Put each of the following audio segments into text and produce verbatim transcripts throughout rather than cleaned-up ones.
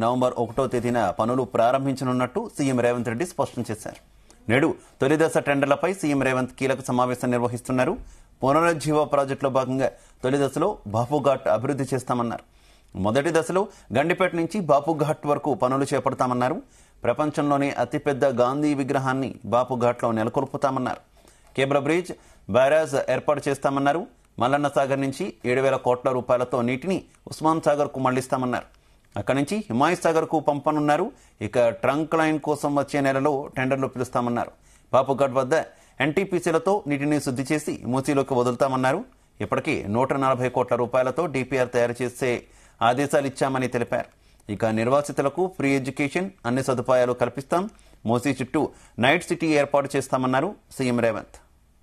November ఒకటో తేదీన పనులు ప్రారంభించనున్నట్టు సీఎం రేవంత్ రెడ్డి స్పష్టం చేశారు. నేడు తొలిదశ టెండర్లపై సీఎం రేవంత్ కీలక సమావేశం నిర్వహిస్తున్నారు. పునరుజ్జీవ ప్రాజెక్టులో భాగంగా తొలి దశలో బాపుఘాట్ అభివృద్ధి చేస్తామన్నారు. మొదటి దశలో గండిపేట నుంచి బాపుఘాట్ వరకు పనులు చేపడతామన్నారు. ప్రపంచంలోనే అతిపెద్ద గాంధీ విగ్రహాన్ని బాపుఘాట్లో నెలకొల్పుతామన్నారు. కేబుల్ బ్రిడ్జ్, బ్యారేజ్ ఏర్పాటు చేస్తామన్నారు. మల్లన్న సాగర్ నుంచి ఏడు వేల కోట్ల రూపాయలతో నీటిని ఉస్మాన్ సాగర్ కు మళ్లిస్తామన్నారు. అక్కడి నుంచి హిమాయత్ సాగర్ కు పంపనున్నారు. ఇక ట్రంక్ లైన్ కోసం వచ్చే నెలలో టెండర్లు పిలుస్తామన్నారు. బాపుఘాట్ వద్ద ఎన్టీపీసీలతో నీటిని శుద్ధి చేసి మూసీలోకి వదులుతామన్నారు. ఇప్పటికీ నూట నలభై కోట్ల రూపాయలతో డీపీఆర్ తయారు చేసే ఆదేశాలు ఇచ్చామని తెలిపారు. ఇక నిర్వాసితులకు ఫ్రీ ఎడ్యుకేషన్, అన్ని సదుపాయాలు కల్పిస్తాం. మూసీ చుట్టూ నైట్ సిటీ ఏర్పాటు చేస్తామన్నారు సీఎం రేవంత్.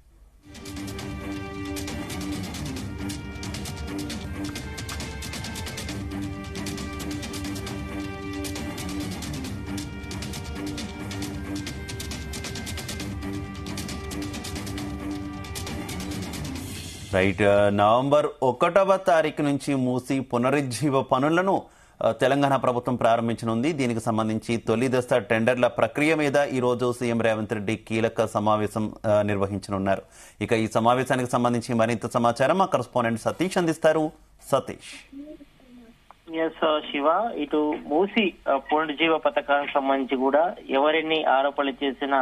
రైట్ నవంబర్ ఒకటవ తారీఖు నుంచి మూసి పునరుజ్జీవ పనులను తెలంగాణ ప్రభుత్వం ప్రారంభించనుంది. దీనికి సంబంధించి తొలి దశ టెండర్ల ప్రక్రియ మీద ఈ రోజు సీఎం రేవంత్ రెడ్డి కీలక సమావేశం నిర్వహించనున్నారు. ఇక ఈ సమావేశానికి సంబంధించి మరింత సమాచారం మా కరెస్పాండెంట్ సతీష్ అందిస్తారు. సతీష్. ఎస్ శివ, ఇటు మూసి పునరుజ్జీవ పథకానికి సంబంధించి కూడా ఎవరిని ఆరోపణలు చేసినా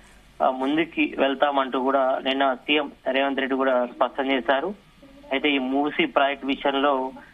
ముందుకి వెళ్తామంటూ కూడా నిన్న సీఎం రేవంత్ రెడ్డి కూడా స్పష్టం చేశారు. అయితే ఈ మూసి ప్రాజెక్ట్ విషయంలో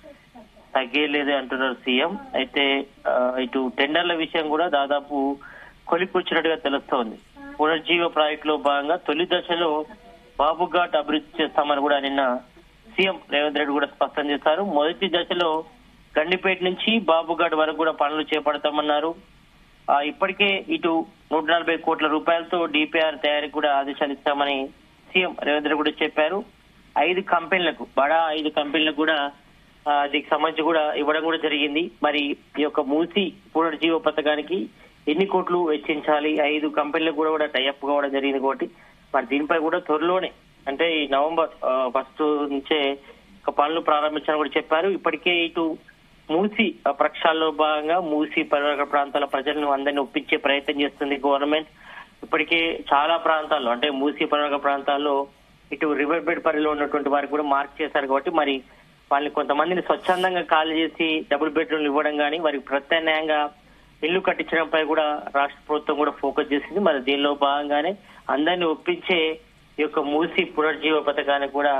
తగ్గేలేదు అంటున్నారు సీఎం. అయితే ఇటు టెండర్ల విషయం కూడా దాదాపు కొలికొచ్చినట్టుగా తెలుస్తోంది. పునరుజ్జీవ ప్రాజెక్ట్ లో భాగంగా తొలి దశలో బాపుఘాట్ అభివృద్ధి చేస్తామని కూడా నిన్న సీఎం రేవంత్ రెడ్డి కూడా స్పష్టం చేశారు. మొదటి దశలో గండిపేట నుంచి బాపుఘాట్ వరకు కూడా పనులు చేపడతామన్నారు. ఇప్పటికే ఇటు నూట నలభై కోట్ల రూపాయలతో డిపిఆర్ తయారీకి కూడా ఆదేశాలు ఇస్తామని సీఎం రేవంత్ రెడ్డి కూడా చెప్పారు. ఐదు కంపెనీలకు బడా ఐదు కంపెనీలకు కూడా దీనికి సంబంధించి కూడా ఇవ్వడం కూడా జరిగింది. మరి ఈ యొక్క మూసి పునరుజ్జీవ పథకానికి ఎన్ని కోట్లు వెచ్చించాలి, ఐదు కంపెనీలకు కూడా కూడా టైఅప్ కావడం జరిగింది కాబట్టి మరి దీనిపై కూడా త్వరలోనే అంటే ఈ నవంబర్ ఫస్ట్ నుంచే పనులు ప్రారంభించాలని కూడా చెప్పారు. ఇప్పటికే ఇటు మూసి ప్రక్షాళనలో భాగంగా మూసి పరివాహక ప్రాంతాల ప్రజలను అందరినీ ఒప్పించే ప్రయత్నం చేస్తుంది గవర్నమెంట్. ఇప్పటికే చాలా ప్రాంతాల్లో అంటే మూసి పరివాహక ప్రాంతాల్లో ఇటు రివర్ బెడ్ పరిధిలో ఉన్నటువంటి వారికి కూడా మార్క్ చేశారు కాబట్టి మరి వాళ్ళని కొంతమందిని స్వచ్ఛందంగా ఖాళీ చేసి డబుల్ బెడ్రూమ్లు ఇవ్వడం కానీ వారికి ప్రత్యామ్నాయంగా ఇల్లు కట్టించడంపై కూడా రాష్ట్ర ప్రభుత్వం కూడా ఫోకస్ చేసింది. మరి దీనిలో భాగంగానే అందరినీ ఒప్పించే ఈ యొక్క మూసి పునరుజ్జీవ పథకాన్ని కూడా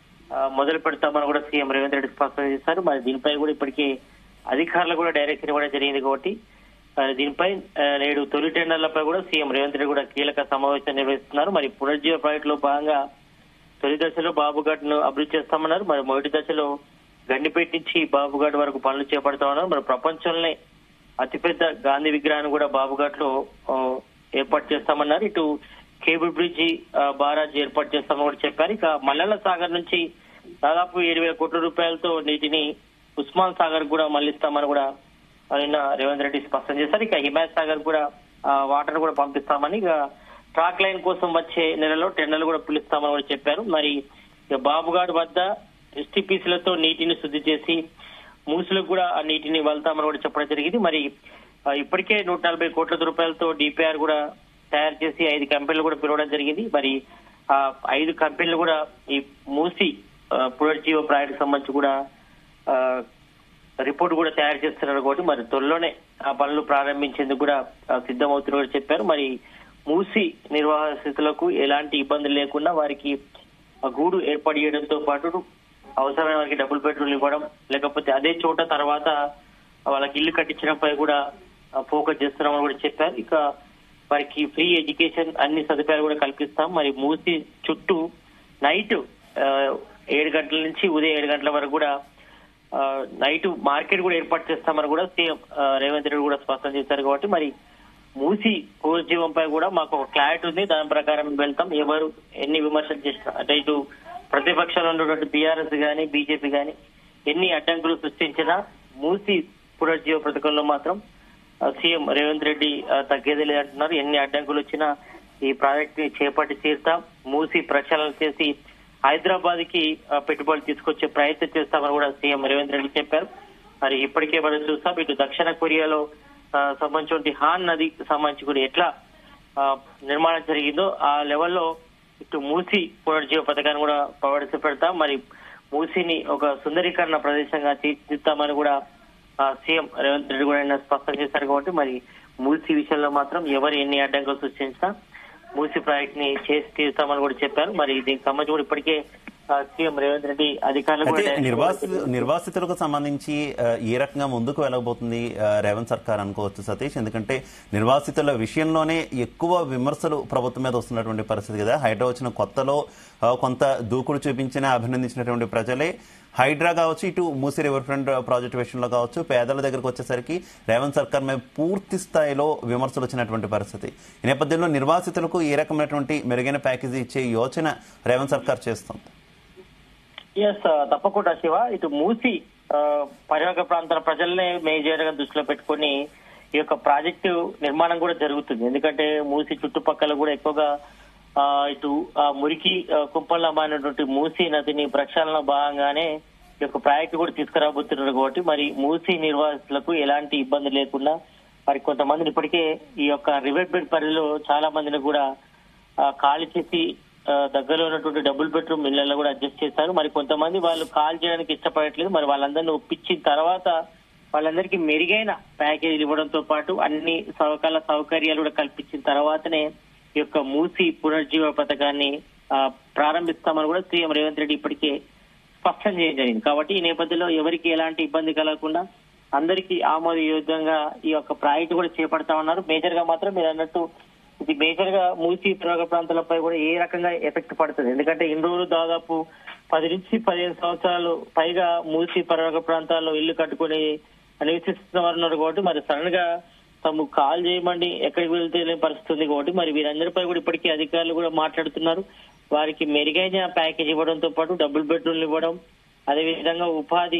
మొదలు పెడతామని కూడా సీఎం రేవంత్ రెడ్డి స్పష్టం చేశారు. మరి దీనిపై కూడా ఇప్పటికీ అధికారులు కూడా డైరెక్షన్ ఇవ్వడం జరిగింది కాబట్టి దీనిపై నేడు తొలి టెండర్లపై కూడా సీఎం రేవంత్ రెడ్డి కూడా కీలక సమావేశం నిర్వహిస్తున్నారు. మరి పునరుజ్జీవ ప్రాజెక్ట్ లో భాగంగా తొలి దశలో బాపుఘాట్ ను అభివృద్ధి చేస్తామన్నారు. మరి మొదటి దశలో గండిపేట నుంచి బాపుఘాట్ వరకు పనులు చేపడతామన్నారు. మరి ప్రపంచంలోనే అతిపెద్ద గాంధీ విగ్రహాన్ని కూడా బాపుఘాట్ లో ఏర్పాటు చేస్తామన్నారు. ఇటు కేబుల్ బ్రిడ్జి, బారాజ్ ఏర్పాటు చేస్తామని కూడా చెప్పారు. ఇక మల్లన్న సాగర్ నుంచి దాదాపు ఏడు వేల కోట్ల రూపాయలతో నీటిని ఉస్మాన్ సాగర్ కూడా మళ్లిస్తామని కూడా నిన్న రేవంత్ రెడ్డి స్పష్టం చేశారు. ఇక హిమాయత్ సాగర్ కూడా వాటర్ కూడా పంపిస్తామని, ఇక ట్రాక్ లైన్ కోసం వచ్చే నెలలో టెండర్లు కూడా పిలుస్తామని కూడా చెప్పారు. మరి ఇక బాపుఘాట్ వద్ద ఎస్టీపీసీలతో నీటిని శుద్ధి చేసి మూసులకు కూడా ఆ నీటిని వెళ్తామని కూడా చెప్పడం జరిగింది. మరి ఇప్పటికే నూట నలభై కోట్ల రూపాయలతో డిపిఆర్ కూడా తయారు చేసి ఐదు కంపెనీలు కూడా పిలవడం జరిగింది. మరి ఆ ఐదు కంపెనీలు కూడా ఈ మూసి పునరుజ్జీవ ప్రాజెక్టు సంబంధించి కూడా రిపోర్ట్ కూడా తయారు చేస్తున్నారు కాబట్టి మరి త్వరలోనే ఆ పనులు ప్రారంభించేందుకు కూడా సిద్ధమవుతున్నారు చెప్పారు. మరి మూసి నిర్వాసితులకు ఎలాంటి ఇబ్బందులు లేకుండా వారికి గూడు ఏర్పాటు చేయడంతో పాటు అవసరమైన వారికి డబుల్ బెడ్రూమ్లు ఇవ్వడం, లేకపోతే అదే చోట తర్వాత వాళ్ళకి ఇల్లు కట్టించడంపై కూడా ఫోకస్ చేస్తున్నామని కూడా చెప్పారు. ఇక వారికి ఫ్రీ ఎడ్యుకేషన్, అన్ని సదుపాయాలు కూడా కల్పిస్తాం. మరి మూసి చుట్టూ నైట్ ఏడు గంటల నుంచి ఉదయం ఏడు గంటల వరకు కూడా నైట్ మార్కెట్ కూడా ఏర్పాటు చేస్తామని కూడా సీఎం రేవంత్ రెడ్డి కూడా స్పష్టం చేశారు. కాబట్టి మరి మూసి పునరుజ్జీవంపై కూడా మాకు ఒక క్లారిటీ ఉంది, దాని ప్రకారం వెళ్తాం. ఎవరు ఎన్ని విమర్శలు చేసినా అంటే ఇటు ప్రతిపక్షంలో ఉన్నటువంటి బీఆర్ఎస్ గానీ బీజేపీ గానీ ఎన్ని అడ్డంకులు సృష్టించినా మూసి పునరుజ్జీవ పథకంలో మాత్రం సీఎం రేవంత్ రెడ్డి తగ్గేది లేదంటున్నారు. ఎన్ని అడ్డంకులు వచ్చినా ఈ ప్రాజెక్ట్ ని చేపట్టి తీరుతాం, మూసి ప్రక్షాళన చేసి హైదరాబాద్ కి పెట్టుబడులు తీసుకొచ్చే ప్రయత్నం చేస్తామని కూడా సీఎం రేవంత్ రెడ్డి చెప్పారు. మరి ఇప్పటికే మనం చూస్తాం ఇటు దక్షిణ కొరియాలో సంబంధించిన హాన్ నదికి సంబంధించి కూడా ఎట్లా నిర్మాణం జరిగిందో ఆ లెవెల్లో ఇటు మూసి పునరుజ్జీవ పథకాన్ని కూడా ప్రవేశపెడతాం. మరి మూసిని ఒక సుందరీకరణ ప్రదేశంగా తీర్చిదిద్దామని కూడా సీఎం రేవంత్ రెడ్డి కూడా స్పష్టం చేశారు. కాబట్టి మరి మూసి విషయంలో మాత్రం ఎవరు ఎన్ని అడ్డంకులు సృష్టించినా మూసి ప్రాజెక్ట్ ని చేసి తీరుతామని కూడా చెప్పారు. మరి దీనికి సంబంధించి కూడా ఇప్పటికే సీఎం రేవంత్ రెడ్డి అధికారులు నిర్వాసితులకు సంబంధించి ఏ రకంగా ముందుకు వెళ్ళబోతుంది రేవంత్ సర్కార్ అనుకోవచ్చు సతీష్? ఎందుకంటే నిర్వాసితుల విషయంలోనే ఎక్కువ విమర్శలు ప్రభుత్వం మీద వస్తున్నటువంటి పరిస్థితి కదా. హైడ్రా వచ్చిన కొత్తలో కొంత దూకుడు చూపించిన అభినందించినటువంటి ప్రజలే హైడ్రా కావచ్చు, ఇటు మూసీ రివర్ ఫ్రంట్ ప్రాజెక్టు విషయంలో కావచ్చు, పేదల దగ్గరకు వచ్చేసరికి రేవంత్ సర్కార్ మీద పూర్తి స్థాయిలో విమర్శలు వచ్చినటువంటి పరిస్థితి. ఈ నేపథ్యంలో నిర్వాసితులకు ఏ రకమైనటువంటి మెరుగైన ప్యాకేజీ ఇచ్చే యోచన రేవంత్ సర్కార్ చేస్తుంది? ఎస్, తప్పకుండా శివ. ఇటు మూసి పరివాహక ప్రాంతాల ప్రజలనే మేజర్ గా దృష్టిలో పెట్టుకుని ఈ యొక్క ప్రాజెక్టు నిర్మాణం కూడా జరుగుతుంది. ఎందుకంటే మూసి చుట్టుపక్కల కూడా ఎక్కువగా ఇటు మురికి కుంపల్లో మారినటువంటి మూసి నదిని ప్రక్షాళన భాగంగానే ఈ యొక్క ప్రాజెక్టు కూడా తీసుకురాబోతున్నారు. కాబట్టి మరి మూసి నిర్వాసితులకు ఎలాంటి ఇబ్బంది లేకుండా మరి కొంతమందిని ఇప్పటికే ఈ యొక్క రివర్ బెడ్ పరిధిలో చాలా మందిని కూడా ఖాళీ చేసి దగ్గరలో ఉన్నటువంటి డబుల్ బెడ్రూమ్ ఇళ్లలో కూడా అడ్జస్ట్ చేశారు. మరి కొంతమంది వాళ్ళు కాల్ చేయడానికి ఇష్టపడట్లేదు. మరి వాళ్ళందరినీ ఒప్పించిన తర్వాత వాళ్ళందరికీ మెరుగైన ప్యాకేజీలు ఇవ్వడంతో పాటు అన్ని సౌకర్యాల సౌకర్యాలు కూడా కల్పించిన తర్వాతనే ఈ యొక్క మూసి పునర్జీవ పథకాన్ని ప్రారంభిస్తామని కూడా సీఎం రేవంత్ రెడ్డి ఇప్పటికే స్పష్టం చేయడం జరిగింది. కాబట్టి ఈ నేపథ్యంలో ఎవరికి ఎలాంటి ఇబ్బంది కలగకుండా అందరికీ ఆమోదయోగ్యంగా ఈ యొక్క ప్రాజెక్టు కూడా చేపడతామన్నారు. మేజర్ గా మాత్రం మీరు అన్నట్టు ఇది మేజర్ గా మూసి పరివాహక ప్రాంతాలపై కూడా ఏ రకంగా ఎఫెక్ట్ పడుతుంది. ఎందుకంటే ఇన్ని రోజులు దాదాపు పది నుంచి పదిహేను సంవత్సరాలు పైగా మూసి పరివాహక ప్రాంతాల్లో ఇల్లు కట్టుకుని నివసిస్తున్నవారు ఉన్నారు. కాబట్టి మరి సడన్ గా తమ కాల్ చేయమండి ఎక్కడికి వెళ్తే పరిస్థితి ఉంది. కాబట్టి మరి వీరందరిపై కూడా ఇప్పటికీ అధికారులు కూడా మాట్లాడుతున్నారు. వారికి మెరుగైన ప్యాకేజ్ ఇవ్వడంతో పాటు డబుల్ బెడ్రూమ్లు ఇవ్వడం, అదేవిధంగా ఉపాధి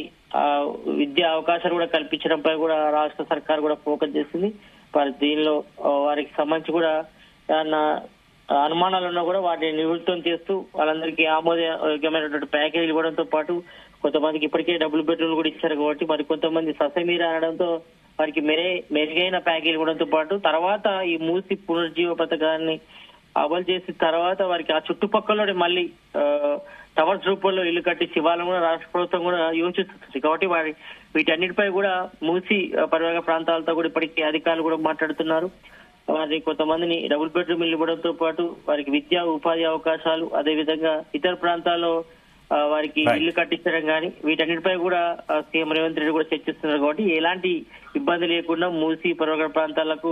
విద్యా అవకాశాలు కూడా కల్పించడంపై కూడా రాష్ట్ర సర్కార్ కూడా ఫోకస్ చేసింది. వారి దీనిలో వారికి సంబంధించి కూడా ఏమన్నా అనుమానాలు ఉన్నా కూడా వాటిని నివృత్తం చేస్తూ వాళ్ళందరికీ ఆమోదయోగ్యమైనటువంటి ప్యాకేజీలు ఇవ్వడంతో పాటు కొంతమందికి ఇప్పటికే డబుల్ బెడ్రూమ్లు కూడా ఇచ్చారు. కాబట్టి మరి కొంతమంది ససమీర అనడంతో వారికి మెరే మెరుగైన ప్యాకేజీలు ఇవ్వడంతో పాటు తర్వాత ఈ మూసి పునర్జీవ పథకాన్ని అమలు చేసిన తర్వాత వారికి ఆ చుట్టుపక్కల మళ్ళీ టవర్స్ రూపంలో ఇల్లు కట్టి శివాలను కూడా రాష్ట్ర ప్రభుత్వం కూడా యోచిస్తుంది. కాబట్టి వారి వీటన్నిటిపై కూడా మూసి పరివాహక ప్రాంతాలతో కూడా ఇప్పటికీ అధికారులు కూడా మాట్లాడుతున్నారు. వారి కొంతమందిని డబుల్ బెడ్రూమ్ ఇల్లు ఇవ్వడంతో పాటు వారికి విద్యా ఉపాధి అవకాశాలు, అదేవిధంగా ఇతర ప్రాంతాల్లో వారికి ఇల్లు కట్టించడం కానీ వీటన్నిటిపై కూడా సీఎం రేవంత్ రెడ్డి కూడా చర్చిస్తున్నారు. కాబట్టి ఎలాంటి ఇబ్బంది లేకుండా మూసి పరివాహక ప్రాంతాలకు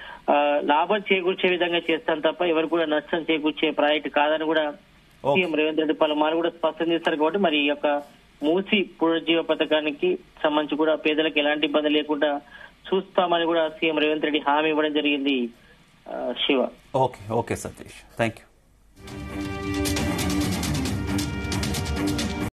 లాభం చేకూర్చే విధంగా చేస్తాం తప్ప ఎవరు కూడా నష్టం చేకూర్చే ప్రాజెక్టు కాదని కూడా సీఎం రేవంత్ రెడ్డి పలుమార్లు కూడా స్పష్టం చేస్తారు. కాబట్టి మరి ఈ యొక్క మూసి పునరుజ్జీవ పథకానికి సంబంధించి కూడా పేదలకు ఎలాంటి ఇబ్బంది లేకుండా చూస్తామని కూడా సీఎం రేవంత్ రెడ్డి హామీ ఇవ్వడం జరిగింది. Shiva. Okay okay Satish, thank you.